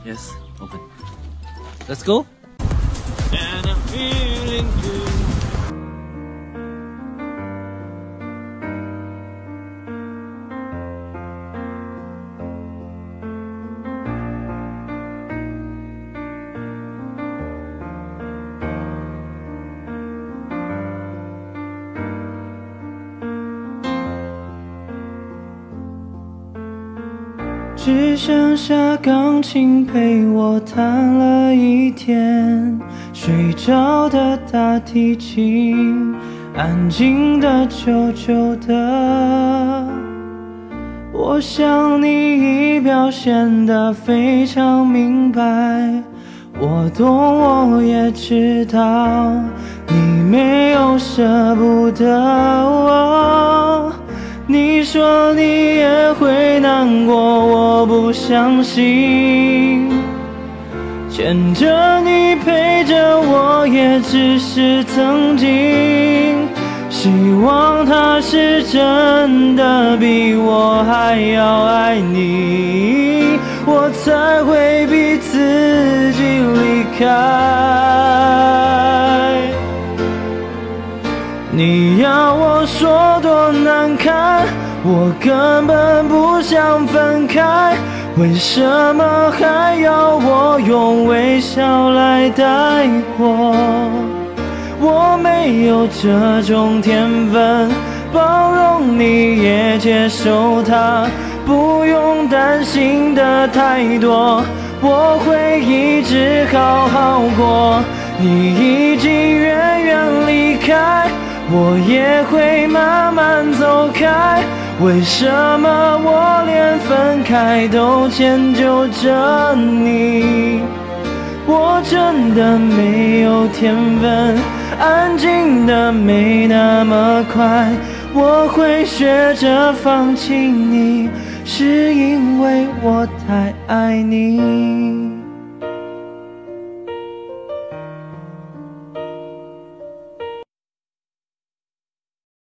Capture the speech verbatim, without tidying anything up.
Yes, open. Let's go. And I'm feeling good. 只剩下钢琴陪我弹了一天，睡着的大提琴安静的久久的。我想你已表现得非常明白，我懂我也知道你没有舍不得我。你说你也会难过，我不相信。牵着你陪着我也只是曾经，希望他是真的比我还要爱你，我才会逼自己离开。你要我说多难堪，我根本不想分开，为什么还要我用微笑来带过？我没有这种天分，包容你也接受它，不用担心的太多，我会一直好好过。你已经远远离开，我也会慢慢走开，为什么我连分开都迁就着你？我真的没有天分，安静的没那么快，我会学着放弃你，是因为我太爱你。